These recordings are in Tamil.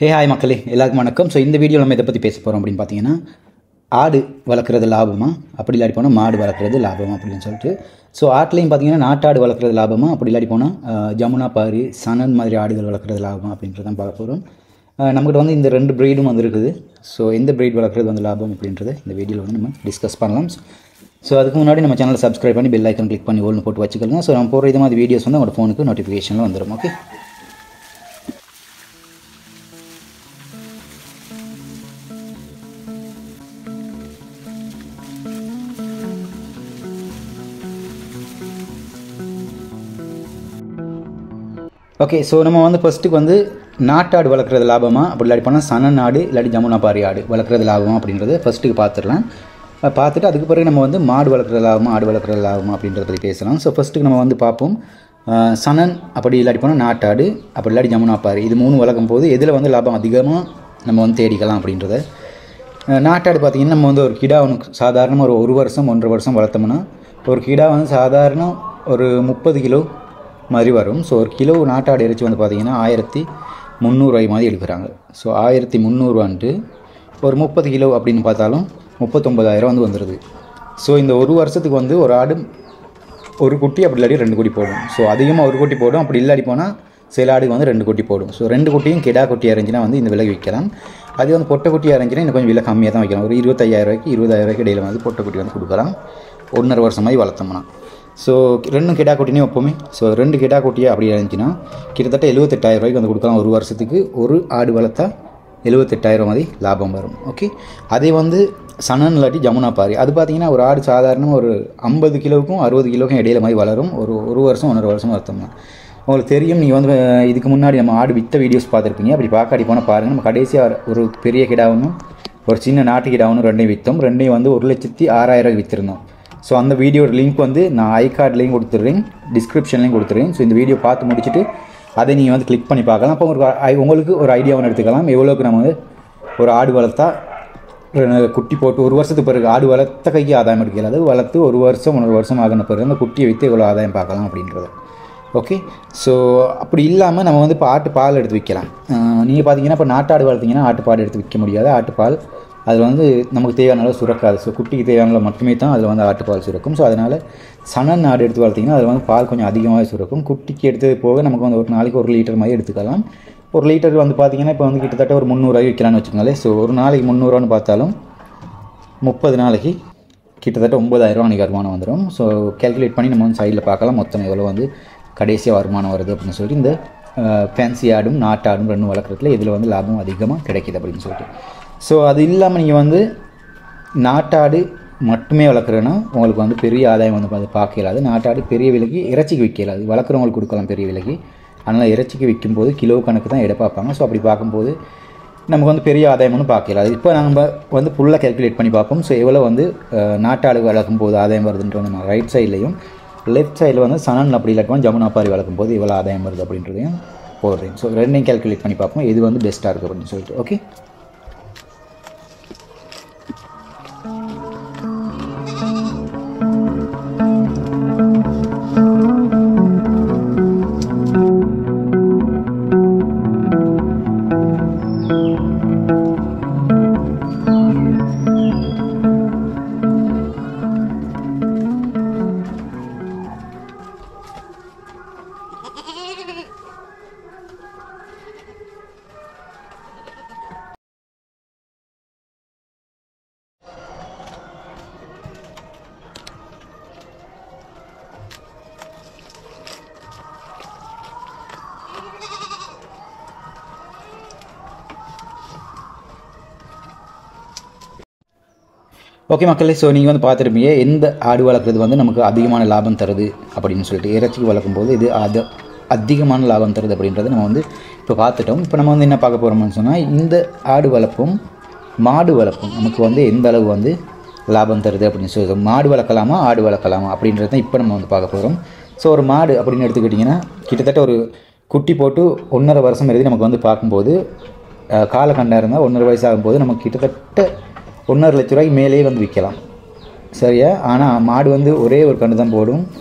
ஹே ஹாய் மக்களே, எல்லாருக்கும் வணக்கம். ஸோ இந்த வீடியோ நம்ம இதை பற்றி பேச போகிறோம் அப்படின்னு பார்த்தீங்கன்னா, ஆடு வளர்க்குறது லாபமா, அப்படி இல்லாட்டி போனால் மாடு வளர்க்குறது லாபமா அப்படின்னு சொல்லிட்டு. ஸோ ஆட்லேயும் பார்த்தீங்கன்னா நாட்டாடு வளர்க்குறது லாபமா, அப்படி இல்லாட்டி போனால் ஜமுனா பாரி, சனன் மாதிரி ஆடுகள் வளர்க்குறது லாபமா அப்படின்றதான் பார்க்க போகிறோம். நம்மகிட்ட வந்து இந்த ரெண்டு ப்ரீடும் வந்து இருக்குது. ஸோ எந்த ப்ரீட் வளர்க்குறது வந்து லாபம் அப்படின்றத இந்த வீடியோவில் வந்து நம்ம டிஸ்கஸ் பண்ணலாம். ஸோ அதுக்கு முன்னாடி நம்ம சேனலை சப்ஸ்கிரைப் பண்ணி பெல் ஐக்கன் கிளிக் பண்ணி ஓல்னு போட்டு வச்சுக்கலாம். ஸோ நம்ம போகிற இது மாதிரி வீடியோஸ் வந்து உங்களோட ஃபோனுக்கு நோட்டிஃபிகேஷனில் வந்துடும். Okay, okay. ஸோ நம்ம வந்து ஃபஸ்ட்டுக்கு வந்து நாட்டாடு வளர்க்குறது லாபமா, அப்படி இல்லாட்டி போனால் சனன் ஆடு இல்லாட்டி ஜமுனா பாரி ஆடு வளர்க்குறது லாபமா அப்படின்றத ஃபஸ்ட்டுக்கு பார்த்துடலாம். பார்த்துட்டு அதுக்கு பிறகு நம்ம வந்து மாடு வளர்க்குறது லாபமா, ஆடு வளர்க்குறது லாபமா அப்படின்றத பற்றி பேசலாம். ஸோ ஃபஸ்ட்டுக்கு நம்ம வந்து பார்ப்போம், சனன் அப்படி இல்லாட்டி போனால் நாட்டாடு அப்படி இல்லாட்டி ஜமுனா பாரி, இது மூணு வளர்க்கும் போது எதில் வந்து லாபம் அதிகமாக நம்ம வந்து தேடிக்கலாம் அப்படின்றத. நாட்டாடு பார்த்திங்கன்னா நம்ம வந்து ஒரு கிடா ஒன்று சாதாரணமாக ஒரு வருஷம் 1.5 வருஷம் வளர்த்தோம்னா ஒரு கிடா வந்து சாதாரண ஒரு 30 கிலோ மாதிரி வரும். ஸோ ஒரு கிலோ நாட்டாடு இறைச்சி வந்து பார்த்திங்கன்னா 1300 மாதிரி எடுக்கிறாங்க. ஸோ 1300 ஒரு 30 கிலோ அப்படின்னு பார்த்தாலும் 39,000 வந்து வந்துடுது. ஸோ இந்த ஒரு வருஷத்துக்கு வந்து ஒரு ஆடு ஒரு குட்டி அப்படி இல்லாட்டி 2 குட்டி போடும். ஸோ அதிகமாக ஒரு குட்டி போடும், அப்படி இல்லாட்டி போனால் சில ஆடுக்கு வந்து 2 குட்டி போடும். ஸோ 2 குட்டியும் கிடா குட்டி இறஞ்சினா வந்து இந்த விலைக்கு விற்கலாம். அது வந்து பொட்டை குட்டி இறஞ்சினா இன்னும் கொஞ்சம் விலை கம்மியாக தான் வைக்கலாம். ஒரு 25,000 20,000 இடையில வந்து பொட்டை குட்டி வந்து கொடுக்கலாம் 1.5 வருஷம் மாதிரி வளர்த்தோம்னா. ஸோ 2 கிடா குட்டினே வைப்போமே. ஸோ 2 கிடா குட்டியாக அப்படி இருந்துச்சுன்னா கிட்டத்தட்ட 78,000 வந்து கொடுக்கலாம். ஒரு வருஷத்துக்கு ஒரு ஆடு வளர்த்தா 78,000 மாதிரி லாபம் வரும். ஓகே, அதே வந்து சனன் இல்லாட்டி ஜமுனா பாரி, அது பார்த்திங்கன்னா ஒரு ஆடு சாதாரணமாக ஒரு 50 கிலோவுக்கும் 60 கிலோவுக்கும் இடையில மாதிரி வளரும். ஒரு வருஷம் 1.5 வருஷம் வளர்த்தோம்னா உங்களுக்கு தெரியும். நீங்கள் வந்து இதுக்கு முன்னாடி நம்ம ஆடு விற்ற வீடியோஸ் பார்த்துருப்பீங்க. அப்படி பார்க்காடி போனால் பாருங்கள். நம்ம கடைசியாக ஒரு பெரிய கிடாவும் ஒரு சின்ன நாட்டு கிடாவும் ரெண்டையும் விற்றோம். ரெண்டையும் வந்து 1,06,000 விற்றுருந்தோம். ஸோ அந்த வீடியோட லிங்க் வந்து நான் ஐகார்ட்லேயும் கொடுத்துட்றேன், டிஸ்கிரிப்ஷன்லேயும் கொடுத்துட்றேன். ஸோ இந்த வீடியோ பார்த்து முடிச்சுட்டு அதை நீங்கள் வந்து கிளிக் பண்ணி பார்க்கலாம். அப்போ உங்களுக்கு ஒரு ஐடியா ஒன்று எடுத்துக்கலாம், எவ்வளோக்கு நம்ம வந்து ஒரு ஆடு வளர்த்தா குட்டி போட்டு ஒரு வருஷத்துக்கு பிறகு ஆடு வளர்த்த கைக்கு ஆதாயம் எடுக்கல, அது வளர்த்து ஒரு வருஷம் 1.5 வருஷம் ஆகின பிறகு அந்த குட்டியை வைத்து எவ்வளோ ஆதாயம் பார்க்கலாம் அப்படின்றது. ஓகே, ஸோ அப்படி இல்லாமல் நம்ம வந்து இப்போ ஆட்டு பால் எடுத்து விற்கலாம். நீங்கள் பார்த்தீங்கன்னா இப்போ நாட்டாடு வளர்த்திங்கன்னா ஆட்டுப்பால் எடுத்து விற்க முடியாது. ஆட்டுப்பால் அதில் வந்து நமக்கு தேவையான அளவு சுரக்காது. ஸோ குட்டிக்கு தேவையான அளவு மட்டுமே தான் அதில் வந்து ஆட்டுப்பால் சுரக்கும். ஸோ அதனால் சனன் ஆடு எடுத்து வளர்த்திங்கன்னா அதில் வந்து பால் கொஞ்சம் அதிகமாக சுரக்கும். குட்டிக்கு எடுத்து போக நமக்கு வந்து ஒரு நாளைக்கு 1 லிட்டர் மாதிரி எடுத்துக்கலாம். 1 லிட்டர் வந்து பார்த்திங்கன்னா இப்போ வந்து கிட்டத்தட்ட ஒரு 300 விற்கலான்னு வச்சுக்கோங்களேன். ஸோ ஒரு நாளைக்கு 300 பார்த்தாலும் 30 நாளைக்கு கிட்டத்தட்ட 9,000 அன்றைக்கி வருமானம் வந்துடும். ஸோ கேல்குலேட் பண்ணி நம்ம வந்து சைடில் பார்க்கலாம் மொத்தம் எவ்வளோ வந்து கடைசியாக வருமானம் வருது அப்படின்னு சொல்லிட்டு. இந்த ஃபேன்சி ஆடும் நாட்டாடும் 2 வளர்க்குறதுல இதில் வந்து லாபம் அதிகமாக கிடைக்கிது அப்படின்னு சொல்லிட்டு. ஸோ அது இல்லாமல் நீங்கள் வந்து நாட்டாடு மட்டுமே வளர்க்குறேன்னா உங்களுக்கு வந்து பெரிய ஆதாயம் வந்து பார்க்க இயலாது. நாட்டாடு பெரிய விலைக்கு இறைச்சிக்கு விற்க இயலாது. வளர்க்குறவங்களுக்கு கொடுக்கலாம் பெரிய விலைக்கு, அதனால் இறைச்சிக்கு விற்கும்போது கிலோ கணக்கு தான் எடை பார்ப்பாங்க. ஸோ அப்படி பார்க்கும்போது நமக்கு வந்து பெரிய ஆதாயம் ஒன்றும் பார்க்க இயலாது. இப்போ நம்ம வந்து ஃபுல்லாக கேல்குலேட் பண்ணி பார்ப்போம். ஸோ எவ்வளோ வந்து நாட்டாடு வளர்க்கும் போது ஆதாயம் வருதுன்றது நம்ம ரைட் சைட்லையும் லெஃப்ட் சைடில் வந்து சனன் அப்படி இல்லாட்டி ஜமுனா பாரி வளர்க்கும் போது எவ்வளோ ஆதாயம் வருது அப்படின்றதையும் போடுறேன். ஸோ ரெண்டையும் கேல்குலேட் பண்ணி பார்ப்போம் எது வந்து பெஸ்ட்டாக இருக்குது அப்படின்னு சொல்லிட்டு. ஓகே, ஓகே மக்களே. ஸோ நீங்கள் வந்து பார்த்துருப்பீங்க எந்த ஆடு வளர்க்குறது வந்து நமக்கு அதிகமான லாபம் தருது அப்படின்னு சொல்லிட்டு. இறைச்சிக்கு வளர்க்கும்போது இது அதிகமான லாபம் தருது அப்படின்றத நம்ம வந்து இப்போ பார்த்துட்டோம். இப்போ நம்ம வந்து என்ன பார்க்க போகிறோம்னு சொன்னால், இந்த ஆடு வளர்ப்பும் மாடு வளர்ப்பும் நமக்கு வந்து எந்த அளவு வந்து லாபம் தருது அப்படின்னு சொல்லுவோம். மாடு வளர்க்கலாமா ஆடு வளர்க்கலாமா அப்படின்றது தான் இப்போ நம்ம வந்து பார்க்க போகிறோம். ஸோ ஒரு மாடு அப்படின்னு எடுத்துக்கிட்டிங்கன்னா கிட்டத்தட்ட ஒரு குட்டி போட்டு 1.5 வருஷம் எழுதி நமக்கு வந்து பார்க்கும்போது காலக்கண்டா இருந்தால் 1.5 வயசு ஆகும்போது நமக்கு கிட்டத்தட்ட 1.5 லட்ச ரூபாய்க்கு மேலேயே வந்து விற்கலாம். சரியா? ஆனால் மாடு வந்து ஒரே ஒரு கன்று தான் போடும்.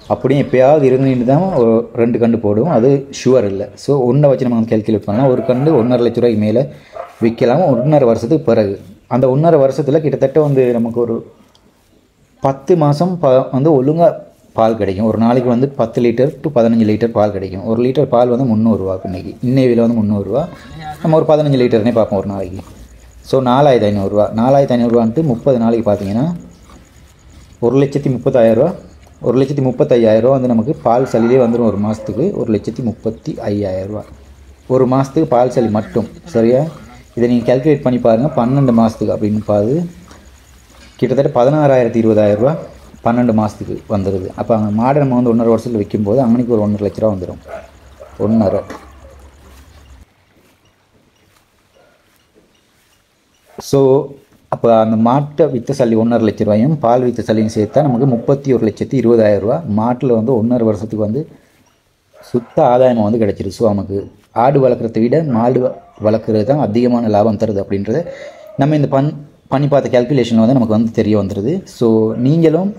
அப்படியும் எப்போயாவது இருந்துட்டு தான் ஒரு 2 கன்று போடும், அது ஷுவர் இல்லை. ஸோ ஒன்றை வச்சு நம்ம கேல்குலேட் பண்ணலாம். ஒரு கன்று 1.5 லட்ச ரூபாய்க்கு மேலே விற்கலாம் 1.5 வருஷத்துக்கு பிறகு. அந்த 1.5 வருஷத்தில் கிட்டத்தட்ட வந்து நமக்கு ஒரு 10 மாதம் வந்து ஒழுங்காக பால் கிடைக்கும். ஒரு நாளைக்கு வந்து 10 லிட்டர் to 15 லிட்டர் பால் கிடைக்கும். 1 லிட்டர் பால் வந்து 300 ரூபா. இன்றைக்கி விலை வந்து 300 ரூபா. நம்ம ஒரு 15 லிட்டர்னே பார்ப்போம் ஒரு நாளைக்கு. ஸோ 4500 ரூபா. 4500 ரூபான்ட்டு 30 நாளைக்கு பார்த்தீங்கன்னா 1,30,000 ரூபா. 1,35,000 ரூபா வந்து நமக்கு பால் சலிலே வந்துடும் ஒரு மாதத்துக்கு. 1,35,000 ரூபா ஒரு மாதத்துக்கு பால் சளி மட்டும். சரியா? இதை நீங்கள் கேல்குலேட் பண்ணி பாருங்கள். 12 மாதத்துக்கு அப்படின்னு பாரு கிட்டத்தட்ட 16,000 ரூபா 12 மாதத்துக்கு வந்துடுது. அப்போ அங்கே மாடை நம்ம வந்து 1.5 வருஷத்தில் விற்கும்போது அங்கனைக்கு ஒரு 1.5 லட்ச ரூபா வந்துடும். 1.5. ஸோ அப்போ அந்த மாட்டை விற்ற சல்லி 1.5 லட்ச ரூபாயும் பால் விற்ற சல்லியும் சேர்த்தா நமக்கு 31,20,000 ரூபா மாட்டில் வந்து 1.5 வருஷத்துக்கு வந்து சுத்த ஆதாயமாக வந்து கிடச்சிரு. ஸோ நமக்கு ஆடு வளர்க்குறத விட மாடு வளர்க்குறது தான் அதிகமான லாபம் தருது அப்படின்றத நம்ம இந்த பண்ணி பார்த்த கேல்குலேஷனில் வந்து நமக்கு வந்து தெரிய வந்துடுது. ஸோ நீங்களும்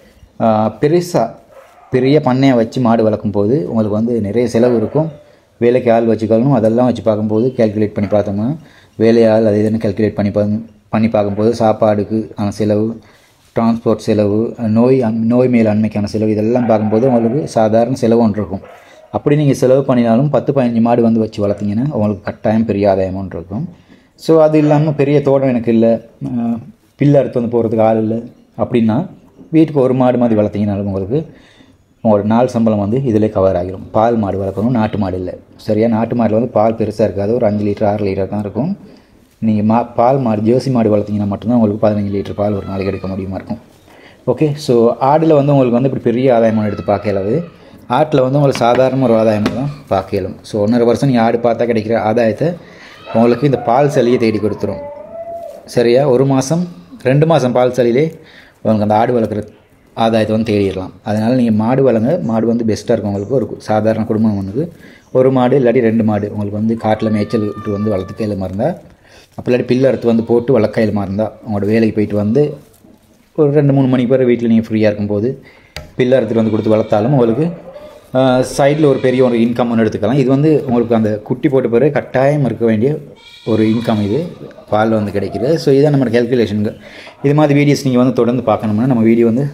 பெரிய பண்ணையை வச்சு மாடு வளர்க்கும் போது உங்களுக்கு வந்து நிறைய செலவு இருக்கும். வேலைக்கு ஆள் வச்சுக்கணும். அதெல்லாம் வச்சு பார்க்கும்போது கேல்குலேட் பண்ணி பார்த்தோம்னா வேலையாள் அது இதுன்னு கேல்குலேட் பண்ணி பார்க்கும்போது சாப்பாடுக்கு செலவு, டிரான்ஸ்போர்ட் செலவு, நோய் மேலாண்மைக்கான செலவு இதெல்லாம் பார்க்கும்போது உங்களுக்கு சாதாரண செலவு ஒன்று இருக்கும். அப்படி நீங்கள் செலவு பண்ணினாலும் 10-15 மாடு வந்து வச்சு வளர்த்திங்கன்னா உங்களுக்கு கட்டாயம் பெரிய ஆதாயம் ஒன்று இருக்கும். ஸோ அது இல்லாமல் பெரிய தோட்டம் எனக்கு இல்லை, பில்லு அறுத்து வந்து போகிறதுக்கு ஆள் இல்லை அப்படின்னா வீட்டுக்கு ஒரு மாடு மாதிரி வளர்த்திங்கனாலும் உங்களுக்கு உங்களோட நாள் சம்பளம் வந்து இதிலே கவர் ஆகிடும். பால் மாடு வளர்க்கணும், நாட்டு மாடு இல்லை. சரியா? நாட்டு மாடில் வந்து பால் பெருசாக இருக்காது, ஒரு 5 லிட்டர் 6 லிட்டர் தான் இருக்கும். நீங்கள் பால் மாடு ஜெர்சி மாடு வளர்த்திங்கன்னா மட்டும்தான் உங்களுக்கு 15 லிட்டர் பால் ஒரு நாளைக்கு எடுக்க முடியுமா இருக்கும். ஓகே. ஸோ ஆடில் வந்து உங்களுக்கு வந்து இப்படி பெரிய ஆதாயமாக எடுத்து பார்க்கலாது. ஆட்டில் வந்து உங்களுக்கு சாதாரண ஒரு ஆதாயமாக தான் பார்க்கலாம். ஸோ 1.5 வருஷம் நீங்கள் ஆடு பார்த்தா கிடைக்கிற ஆதாயத்தை உங்களுக்கு இந்த பால் சளியை தேடி கொடுத்துரும். சரியா? 1 மாதம் 2 மாதம் பால் சளியிலே உங்களுக்கு அந்த ஆடு வளர்க்குற ஆதாயத்தை வந்து தேடிடலாம். அதனால் நீங்கள் மாடு வளங்க. மாடு வந்து பெஸ்ட்டாக இருக்கும் உங்களுக்கு. ஒரு சாதாரண குடும்பம் ஒன்றுக்கு ஒரு மாடு இல்லாட்டி 2 மாடு உங்களுக்கு வந்து காட்டில் மேய்ச்சல் விட்டு வந்து வளர்த்து கையில் இருந்தால், அப்போ இல்லாட்டி பில்லு அறுத்து வந்து போட்டு வளர்க்கையில் இருந்தால் உங்களோட வேலைக்கு போயிட்டு வந்து ஒரு 2-3 மணி பேர் வீட்டில் நீங்கள் ஃப்ரீயாக இருக்கும்போது பில்லு அறுத்துட்டு வந்து கொடுத்து வளர்த்தாலும் உங்களுக்கு சைடில் ஒரு பெரிய ஒரு இன்கம் ஒன்று எடுத்துக்கலாம். இது வந்து உங்களுக்கு அந்த குட்டி போட்ட பிறகு கட்டாயம் இருக்க வேண்டிய ஒரு இன்கம் இது பால் வந்து கிடைக்கிது. ஸோ இதான் நம்ம கேல்குலேஷனுங்க. இது மாதிரி வீடியோஸ் நீங்கள் வந்து தொடர்ந்து பார்க்கணும்னா நம்ம வீடியோ வந்து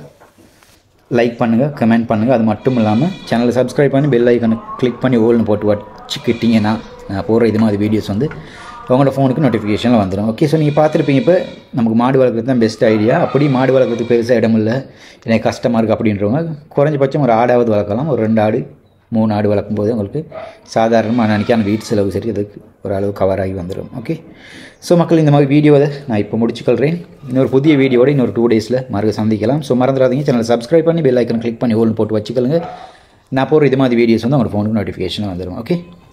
லைக் பண்ணுங்கள், கமெண்ட் பண்ணுங்கள். அது மட்டும் இல்லாமல் சேனலை சப்ஸ்கிரைப் பண்ணி பெல் ஐக்கனை கிளிக் பண்ணி ஓல்னு போட்டு வச்சுக்கிட்டிங்கன்னா நான் போடுற இது மாதிரி வீடியோஸ் வந்து உங்களோட ஃபோனுக்கு நோட்டிஃபிகேஷனில் வந்துடும். ஓகே. ஸோ நீங்கள் பார்த்துருப்பீங்க. இப்போ நமக்கு மாடு வளர்க்குறது தான் பெஸ்ட் ஐடியா. அப்படி மாடு வளர்க்குறதுக்கு பெருசாக இடம் இல்லை, எனக்கு கஷ்டமாக இருக்குது அப்படின்றவங்க குறைஞ்சபட்சம் ஒரு ஆடாவது வளர்க்கலாம். ஒரு 2 ஆடு 3 ஆடு வளர்க்கும் போது உங்களுக்கு சாதாரணமாக நினைக்கான வீட்டு செலவு சரி அதுக்கு ஒரு அளவு கவர் ஆகி வந்துடும். ஓகே. ஸோ மக்கள் இந்த மாதிரி வீடியோவை நான் இப்போ முடிச்சுக்கொள்கிறேன். இன்னொரு புதிய வீடியோட இன்னொரு 2 டேஸில் மறுக்க சந்திக்கலாம். ஸோ மறந்துடாதீங்க, சேனலை சப்ஸ்கிரைப் பண்ணி பெல் ஐக்கன் கிளிக் பண்ணி ஓல்னு போட்டு வச்சுக்கொள்ளுங்க. நான் போகிற இது மாதிரி வீடியோஸ் வந்து உங்களோட ஃபோனுக்கு நோட்டிஃபிகேஷனாக வந்துடும். ஓகே.